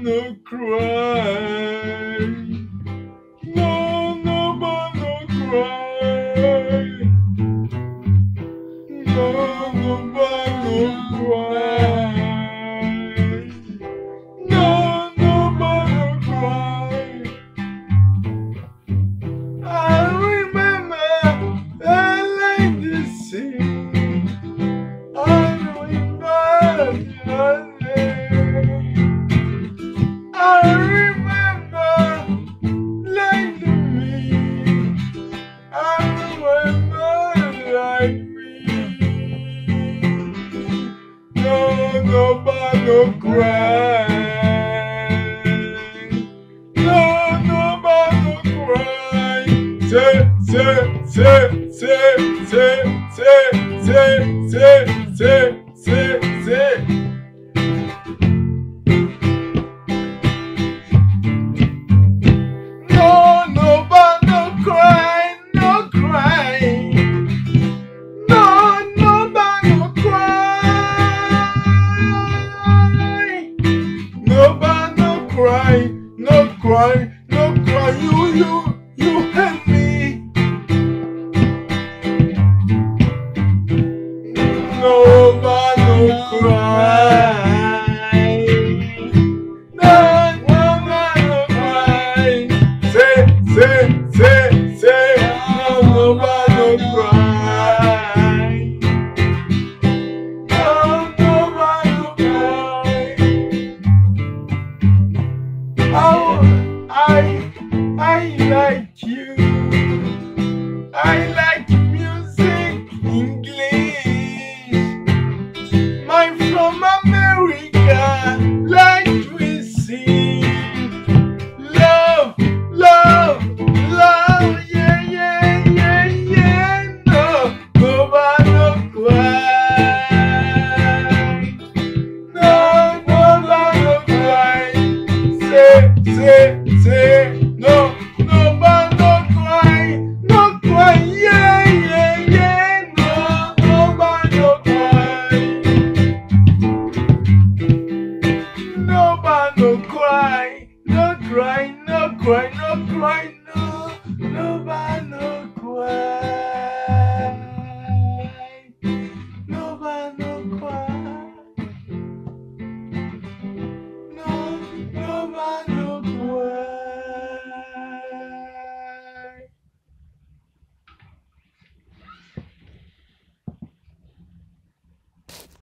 no cry. No, no cry. No, no cry. No, no cry. I remember I like to sing. I remember your name. I remember like to me. I remember like me. No cry. No cry. Say.